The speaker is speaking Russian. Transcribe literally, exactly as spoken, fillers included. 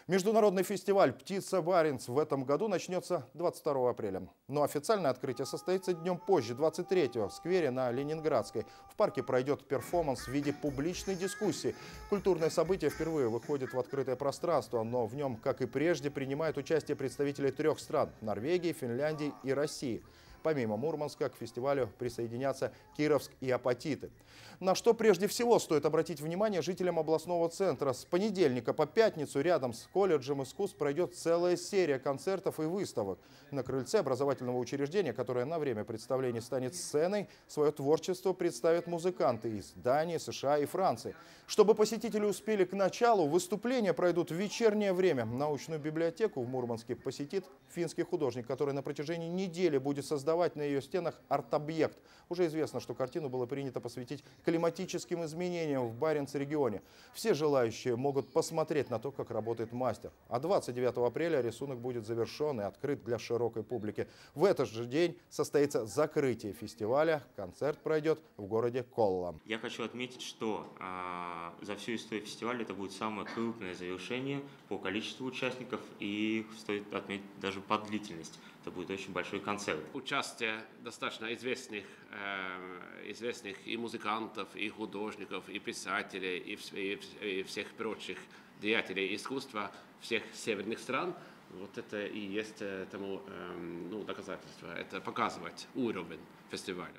Международный фестиваль «Птица Баренц» в этом году начнется двадцать второго апреля. Но официальное открытие состоится днем позже, двадцать третьего, в сквере на Ленинградской. В парке пройдет перформанс в виде публичной дискуссии. Культурное событие впервые выходит в открытое пространство, но в нем, как и прежде, принимают участие представители трех стран – Норвегии, Финляндии и России. Помимо Мурманска к фестивалю присоединятся Кировск и Апатиты. На что прежде всего стоит обратить внимание жителям областного центра. С понедельника по пятницу рядом с колледжем искусств пройдет целая серия концертов и выставок. На крыльце образовательного учреждения, которое на время представления станет сценой, свое творчество представят музыканты из Дании, США и Франции. Чтобы посетители успели к началу, выступления пройдут в вечернее время. Научную библиотеку в Мурманске посетит финский художник, который на протяжении недели будет создавать на ее стенах арт-объект. Уже известно, что картину было принято посвятить климатическим изменениям в Баренц-регионе. Все желающие могут посмотреть на то, как работает мастер. А двадцать девятого апреля рисунок будет завершен и открыт для широкой публики. В этот же день состоится закрытие фестиваля. Концерт пройдет в городе Колла. Я хочу отметить, что э, за всю историю фестиваля это будет самое крупное завершение по количеству участников и стоит отметить даже по длительности. Это будет очень большой концерт. Участие достаточно известных, э, известных и музыкантов, и художников, и писателей, и, и, и всех прочих деятелей искусства всех северных стран. Вот это и есть тому э, ну, доказательство. Это показывать уровень фестиваля.